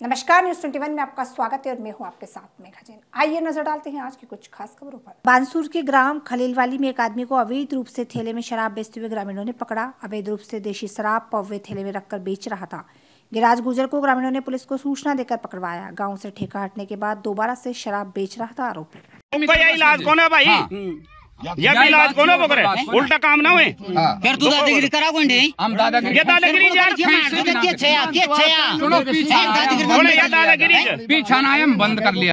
नमस्कार, न्यूज 21 में आपका स्वागत है और मैं हूं आपके साथ मेघा जैन। आइए नजर डालते हैं आज की कुछ खास खबरों पर। बांसुर के ग्राम खलीलवाली में एक आदमी को अवैध रूप से थैले में शराब बेचते हुए ग्रामीणों ने पकड़ा। अवैध रूप से देशी शराब पौवे थैले में रखकर बेच रहा था। गिराज गुजर को ग्रामीणों ने पुलिस को सूचना देकर पकड़वाया। गाँव से ठेका हटने के बाद दोबारा से शराब बेच रहा था आरोपी। इलाज कौन है भाई? ये इलाज कौन है बकरे? उल्टा काम ना हुए फिर तू दादागिरी करा कोंडे हम दादागिरी यार के छया सुनो ये दादागिरी पीछा ना हम बंद कर लिया।